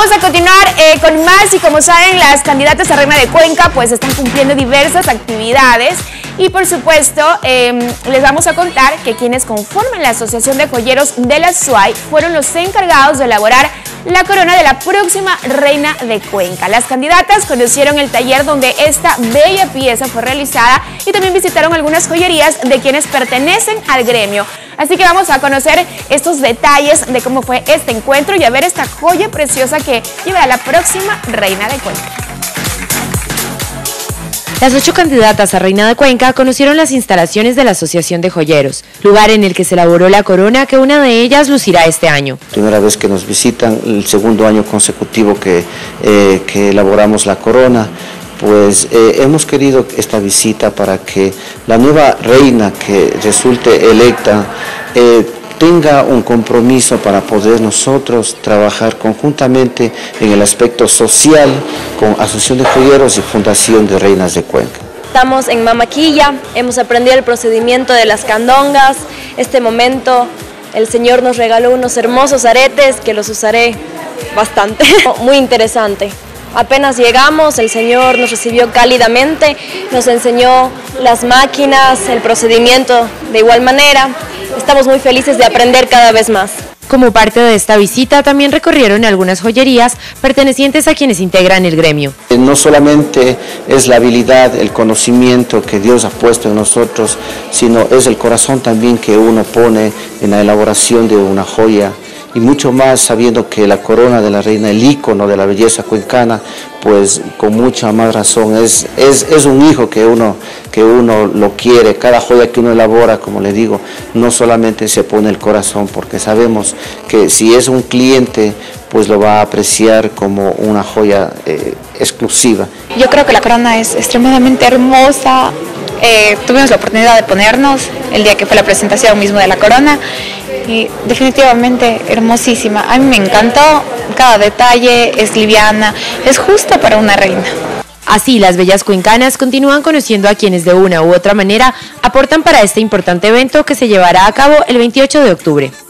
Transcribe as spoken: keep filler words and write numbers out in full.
vamos a continuar eh, con más y como saben las candidatas a Reina de Cuenca pues están cumpliendo diversas actividades y por supuesto eh, les vamos a contar que quienes conforman la Asociación de Joyeros de la S U A Y fueron los encargados de elaborar la corona de la próxima Reina de Cuenca. Las candidatas conocieron el taller donde esta bella pieza fue realizada y también visitaron algunas joyerías de quienes pertenecen al gremio. Así que vamos a conocer estos detalles de cómo fue este encuentro y a ver esta joya preciosa que llevará la próxima Reina de Cuenca. Las ocho candidatas a Reina de Cuenca conocieron las instalaciones de la Asociación de Joyeros, lugar en el que se elaboró la corona que una de ellas lucirá este año. Primera vez que nos visitan, el segundo año consecutivo que, eh, que elaboramos la corona, pues eh, hemos querido esta visita para que la nueva reina que resulte electa eh, tenga un compromiso para poder nosotros trabajar conjuntamente en el aspecto social con Asociación de Joyeros y Fundación de Reinas de Cuenca. Estamos en Mamaquilla, hemos aprendido el procedimiento de las candongas. Este momento el Señor nos regaló unos hermosos aretes que los usaré bastante, muy interesante. Apenas llegamos, el Señor nos recibió cálidamente, nos enseñó las máquinas, el procedimiento de igual manera. Estamos muy felices de aprender cada vez más. Como parte de esta visita, también recorrieron algunas joyerías pertenecientes a quienes integran el gremio. No solamente es la habilidad, el conocimiento que Dios ha puesto en nosotros, sino es el corazón también que uno pone en la elaboración de una joya. Y mucho más sabiendo que la corona de la reina, el ícono de la belleza cuencana, pues con mucha más razón es, es, es un hijo que uno, que uno lo quiere. Cada joya que uno elabora, como le digo, no solamente se pone el corazón, porque sabemos que si es un cliente, pues lo va a apreciar como una joya eh, exclusiva. Yo creo que la corona es extremadamente hermosa. Eh, tuvimos la oportunidad de ponernos el día que fue la presentación mismo de la corona y definitivamente hermosísima. A mí me encantó, cada detalle es liviana, es justa para una reina. Así, las bellas cuencanas continúan conociendo a quienes de una u otra manera aportan para este importante evento que se llevará a cabo el veintiocho de octubre.